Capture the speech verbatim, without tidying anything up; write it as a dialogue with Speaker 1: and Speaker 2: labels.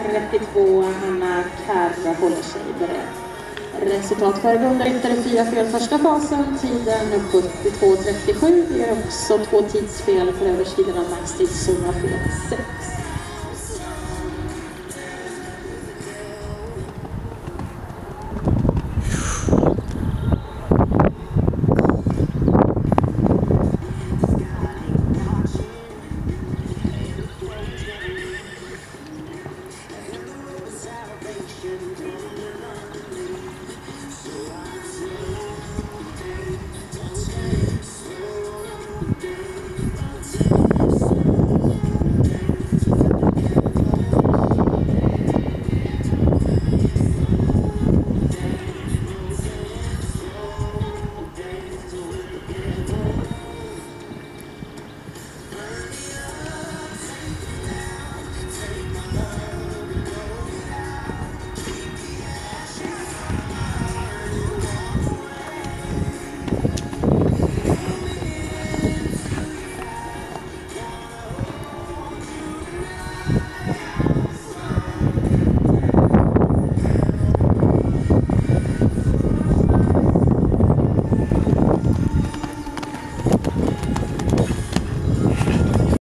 Speaker 1: trettiotvå, Hanna Karra håller sig beredd. Resultat föregående ryttare fyra fel första fasen, tiden sjuttiotvå trettiosju. Det är också två tidsfel för överskridande av maxtidszon fel sex.